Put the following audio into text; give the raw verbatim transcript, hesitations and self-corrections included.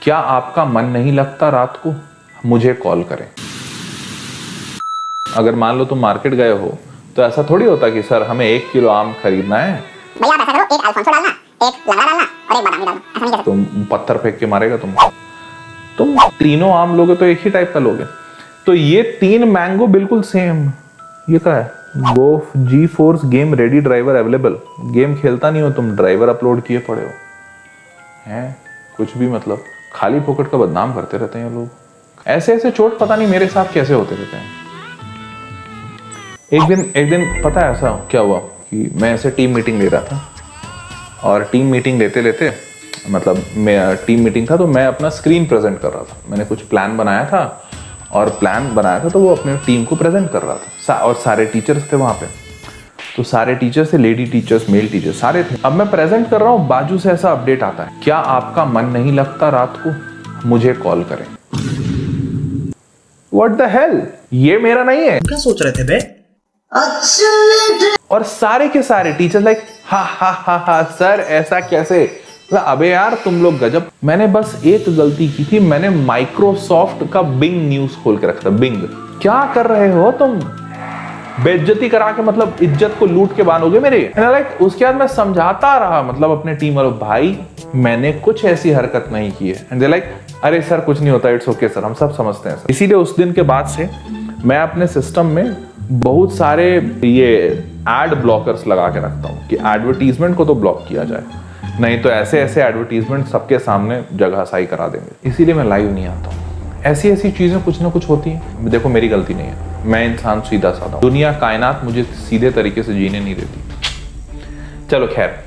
क्या आपका मन नहीं लगता रात को? मुझे कॉल करें। अगर मान लो तुम मार्केट गए हो तो ऐसा थोड़ी होता कि सर हमें एक किलो आम खरीदना है, भैया आप ऐसा करो, एक अल्फांसो डालना, एक लंगड़ा डालना और एक बादामी डालना। ऐसा नहीं कर सकते। तुम पत्थर फेंक के मारेगा तुम तुम तीनों आम लोगे तो एक ही टाइप का लोगे। तो ये तीन मैंगो बिल्कुल सेम। ये क्या है? गोफ G force game ready driver available. Game खेलता नहीं हो तुम, ड्राइवर अपलोड किए पड़े हो हैं। कुछ भी मतलब खाली फोकट का बदनाम करते रहते हैं लोग। ऐसे ऐसे चोट पता नहीं मेरे साथ कैसे होते रहते हैं। एक दिन एक दिन पता है ऐसा क्या हुआ कि मैं ऐसे टीम मीटिंग ले रहा था, और टीम मीटिंग लेते लेते मतलब मैं टीम मीटिंग था तो मैं अपना स्क्रीन प्रेजेंट कर रहा था। मैंने कुछ प्लान बनाया था और प्लान बनाया था तो वो अपने टीम को प्रेजेंट कर रहा था, और सारे टीचर्स थे वहाँ पे। तो सारे टीचर्स थे, लेडी टीचर्स, मेल टीचर्स, सारे थे। अब मैं प्रेजेंट कर रहा हूँ, बाजू से ऐसा अपडेट आता है, क्या आपका मन नहीं लगता रात को? मुझे कॉल करें। What the hell? ये मेरा नहीं है। क्या सोच रहे थे बे? और सारे के सारे टीचर लाइक हा हा हा हा सर ऐसा कैसे? अबे यार तुम लोग गजब। मैंने बस एक गलती की थी, मैंने माइक्रोसॉफ्ट का बिंग न्यूज खोल के रखा था। बिंग क्या कर रहे हो तुम? बेइज्जती करा के मतलब इज्जत को लूट के बांधोगे मेरे। लाइक उसके बाद मैं समझाता रहा मतलब अपने टीम वालों, भाई मैंने कुछ ऐसी हरकत नहीं की है। एंड दे लाइक अरे सर कुछ नहीं होता, इट्स ओके सर, हम सब समझते हैं सर। इसीलिए उस दिन के बाद से मैं अपने सिस्टम में बहुत सारे ये एड ब्लॉकर्स लगा के रखता हूँ कि एडवर्टीजमेंट को तो ब्लॉक किया जाए, नहीं तो ऐसे ऐसे एडवर्टीजमेंट सबके सामने जगहसाई करा देंगे। इसीलिए मैं लाइव नहीं आता हूँ। ऐसी ऐसी चीजें कुछ ना कुछ होती हैं। देखो मेरी गलती नहीं है, मैं इंसान सीधा साधा हूं। दुनिया कायनात मुझे सीधे तरीके से जीने नहीं देती। चलो खैर,